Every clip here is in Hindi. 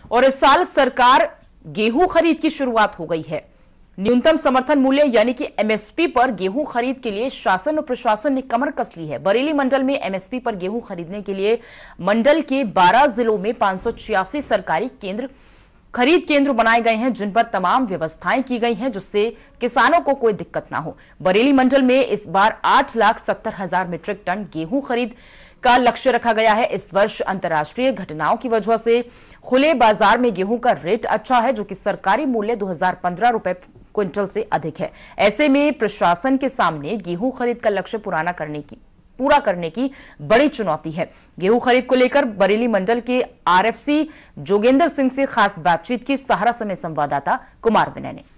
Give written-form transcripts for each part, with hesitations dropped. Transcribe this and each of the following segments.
और इस साल सरकार गेहूं खरीद की शुरुआत हो गई है। न्यूनतम समर्थन मूल्य यानी कि एमएसपी पर गेहूं खरीद के लिए शासन और प्रशासन ने कमर कस ली है। बरेली मंडल में एमएसपी पर गेहूं खरीदने के लिए मंडल के 12 जिलों में 586 सरकारी खरीद केंद्र बनाए गए हैं, जिन पर तमाम व्यवस्थाएं की गई हैं, जिससे किसानों को कोई दिक्कत ना हो। बरेली मंडल में इस बार 8,70,000 मीट्रिक टन गेहूं खरीद का लक्ष्य रखा गया है। इस वर्ष अंतर्राष्ट्रीय घटनाओं की वजह से खुले बाजार में गेहूं का रेट अच्छा है, जो कि सरकारी मूल्य 2015 रुपए क्विंटल से अधिक है। ऐसे में प्रशासन के सामने गेहूं खरीद का लक्ष्य पूरा करने की बड़ी चुनौती है। गेहूं खरीद को लेकर बरेली मंडल के आरएफसी जोगेंद्र सिंह से खास बातचीत की सहारा समय संवाददाता कुमार विनय ने।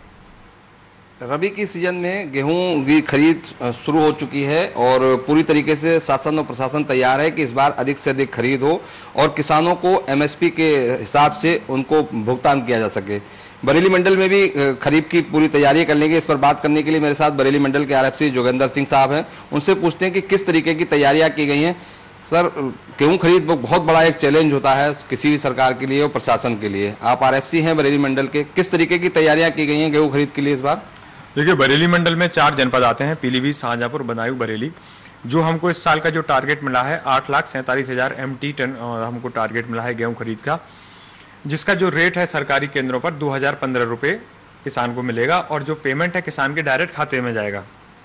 रबी की सीजन में गेहूं की खरीद शुरू हो चुकी है और पूरी तरीके से शासन और प्रशासन तैयार है कि इस बार अधिक से अधिक खरीद हो और किसानों को एमएसपी के हिसाब से उनको भुगतान किया जा सके। बरेली मंडल में भी खरीद की पूरी तैयारी कर लेंगे। इस पर बात करने के लिए मेरे साथ बरेली मंडल के आरएफसी जोगेंद्र सिंह साहब हैं। उनसे पूछते हैं कि किस तरीके की तैयारियां की गई हैं। सर, गेहूं खरीद बहुत बड़ा एक चैलेंज होता है किसी भी सरकार के लिए और प्रशासन के लिए। आप आरएफसी हैं बरेली मंडल के, किस तरीके की तैयारियां की गई हैं गेहूं खरीद के लिए इस बार? देखिए, बरेली मंडल में 4 जनपद आते हैं, पीलीभीत, शाहजहांपुर, बदायूं, बरेली। जो हमको इस साल का जो टारगेट मिला है 8,47,000 MT टन हमको टारगेट मिला है गेहूं खरीद का, जिसका जो रेट है सरकारी केंद्रों पर 2015 रुपये किसान को मिलेगा और जो पेमेंट है किसान के डायरेक्ट खाते में जाएगा।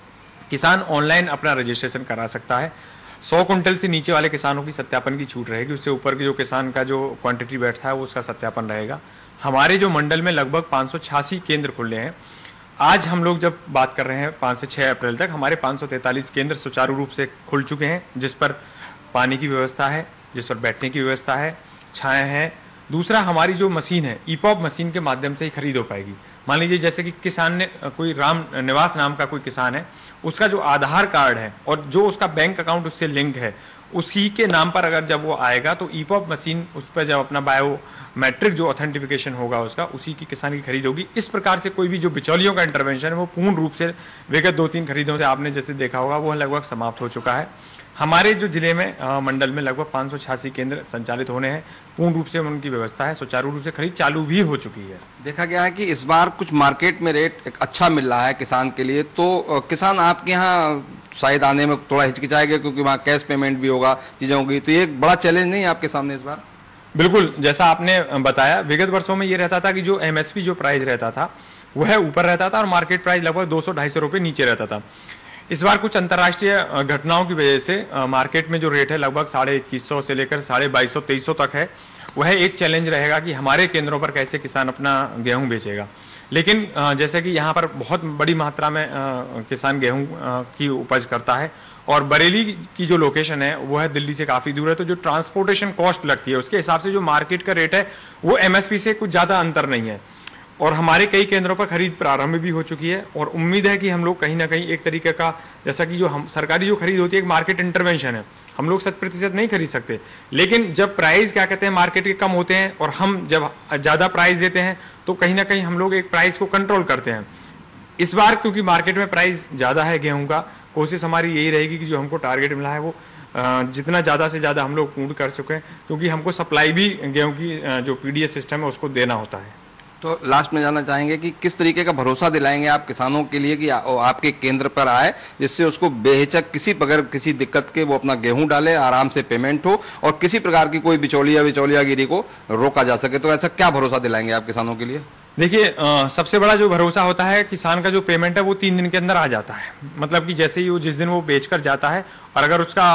किसान ऑनलाइन अपना रजिस्ट्रेशन करा सकता है। 100 कुंटल से नीचे वाले किसानों की सत्यापन की छूट रहेगी, उससे ऊपर के जो किसान का जो क्वांटिटी बैठता है वो उसका सत्यापन रहेगा। हमारे जो मंडल में लगभग 586 केंद्र खुले हैं। आज हम लोग जब बात कर रहे हैं 5 से 6 अप्रैल तक हमारे 543 केंद्र सुचारू रूप से खुल चुके हैं, जिस पर पानी की व्यवस्था है, जिस पर बैठने की व्यवस्था है, छाएँ हैं। दूसरा, हमारी जो मशीन है ईपॉप मशीन के माध्यम से ही खरीद हो पाएगी। मान लीजिए जैसे कि किसान ने कोई राम निवास नाम का कोई किसान है, उसका जो आधार कार्ड है और जो उसका बैंक अकाउंट उससे लिंक है, उसी के नाम पर अगर जब वो आएगा तो ईपॉप मशीन उस पर जब अपना बायोमेट्रिक जो ऑथेंटिफिकेशन होगा उसका, उसी की किसान की खरीद होगी। इस प्रकार से कोई भी जो बिचौलियों का इंटरवेंशन है वो पूर्ण रूप से विगत 2-3 खरीदों से आपने जैसे देखा होगा वो लगभग समाप्त हो चुका है। हमारे जो जिले में मंडल में लगभग 586 केंद्र संचालित होने हैं। पूर्ण रूप से उनकी व्यवस्था है, सुचारू रूप से खरीद चालू भी हो चुकी है। देखा गया है कि इस बार कुछ मार्केट में रेट अच्छा मिल रहा है किसान के लिए, तो किसान आपके यहाँ शायद आने में थोड़ा हिचकिचाएगा क्योंकि वहाँ कैश पेमेंट भी होगा, चीज़ें होगी, तो ये एक बड़ा चैलेंज नहीं है आपके सामने इस बार? बिल्कुल, जैसा आपने बताया, विगत वर्षों में ये रहता था कि जो एमएसपी जो प्राइस रहता था वह ऊपर रहता था और मार्केट प्राइस लगभग 200-250 रुपये नीचे रहता था। इस बार कुछ अंतर्राष्ट्रीय घटनाओं की वजह से मार्केट में जो रेट है लगभग 2150 से लेकर 2250-2300 तक है। वह एक चैलेंज रहेगा कि हमारे केंद्रों पर कैसे किसान अपना गेहूं बेचेगा। लेकिन जैसे कि यहाँ पर बहुत बड़ी मात्रा में किसान गेहूं की उपज करता है और बरेली की जो लोकेशन है वो है दिल्ली से काफ़ी दूर है, तो जो ट्रांसपोर्टेशन कॉस्ट लगती है उसके हिसाब से जो मार्केट का रेट है वो एमएसपी से कुछ ज़्यादा अंतर नहीं है। और हमारे कई केंद्रों पर खरीद प्रारंभ भी हो चुकी है और उम्मीद है कि हम लोग कहीं ना कहीं एक तरीके का, जैसा कि जो हम सरकारी जो खरीद होती है एक मार्केट इंटरवेंशन है, हम लोग 100% नहीं खरीद सकते, लेकिन जब प्राइस क्या कहते हैं मार्केट के कम होते हैं और हम जब ज़्यादा प्राइस देते हैं तो कहीं ना कहीं हम लोग एक प्राइस को कंट्रोल करते हैं। इस बार क्योंकि मार्केट में प्राइस ज़्यादा है गेहूँ का, कोशिश हमारी यही रहेगी कि जो हमको टारगेट मिला है वो जितना ज़्यादा से ज़्यादा हम लोग पूर्ण कर चुके हैं, क्योंकि हमको सप्लाई भी गेहूँ की जो पीडीएस सिस्टम है उसको देना होता है। तो लास्ट में जानना चाहेंगे कि किस तरीके का भरोसा दिलाएंगे आप किसानों के लिए कि आपके केंद्र पर आए, जिससे उसको बेहिचक किसी दिक्कत के वो अपना गेहूं डाले, आराम से पेमेंट हो और किसी प्रकार की कोई बिचौलियागिरी को रोका जा सके। तो ऐसा क्या भरोसा दिलाएंगे आप किसानों के लिए? देखिए, सबसे बड़ा जो भरोसा होता है किसान का जो पेमेंट है वो 3 दिन के अंदर आ जाता है। मतलब कि जैसे ही वो जिस दिन वो बेचकर जाता है और अगर उसका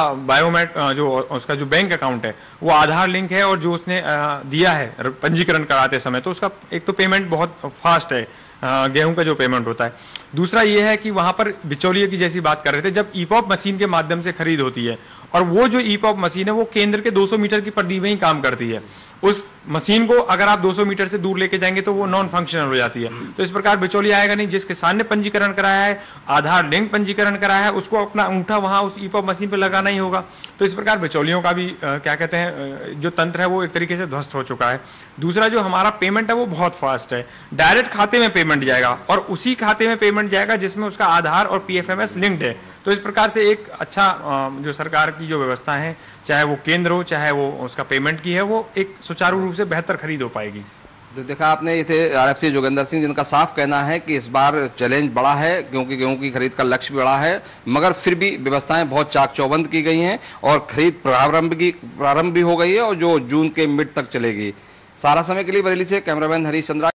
उसका जो बैंक अकाउंट है वो आधार लिंक है और जो उसने दिया है पंजीकरण कराते समय, तो उसका एक तो पेमेंट बहुत फास्ट है गेहूं का जो पेमेंट होता है। दूसरा ये है कि वहाँ पर बिचौलिए की जैसी बात कर रहे थे, जब ईपॉप मशीन के माध्यम से खरीद होती है और वो जो ईपॉप मशीन है वो केंद्र के 200 मीटर की परिधि में ही काम करती है। उस मशीन को अगर आप 200 मीटर से दूर लेके जाएंगे तो वो नॉन फंक्शनल हो जाती है। तो इस प्रकार बिचौलिया आएगा नहीं। जिस किसान ने पंजीकरण कराया है, आधार लिंक पंजीकरण कराया है, उसको अपना अंगूठा वहाँ उस ईपॉप मशीन पर लगाना ही होगा। तो इस प्रकार बिचौलियों का भी क्या कहते हैं जो तंत्र है वो एक तरीके से ध्वस्त हो चुका है। दूसरा जो हमारा पेमेंट है वो बहुत फास्ट है, डायरेक्ट खाते में पेमेंट जाएगा और उसी खाते में पेमेंट जाएगा जिसमें उसका आधार और पीएफएमएस लिंक्ड है। तो इस प्रकार से एक अच्छा जो सरकार की जो व्यवस्था है, चाहे वो केंद्र हो चाहे वो उसका पेमेंट की है, वो एक सुचारू रूप से उनसे बेहतर खरीद हो पाएगी। तो देखा आपने, ये थे आरएफसी जोगेंद्र सिंह, जिनका साफ कहना है कि इस बार चैलेंज बड़ा है क्योंकि गेहूं की खरीद का लक्ष्य भी बड़ा है, मगर फिर भी व्यवस्थाएं बहुत चाक चौबंद की गई हैं और खरीद प्रारंभ भी हो गई है और जो जून के मिड तक चलेगी। सारा समय के लिए बरेली से कैमरामैन हरीश चंद्रा।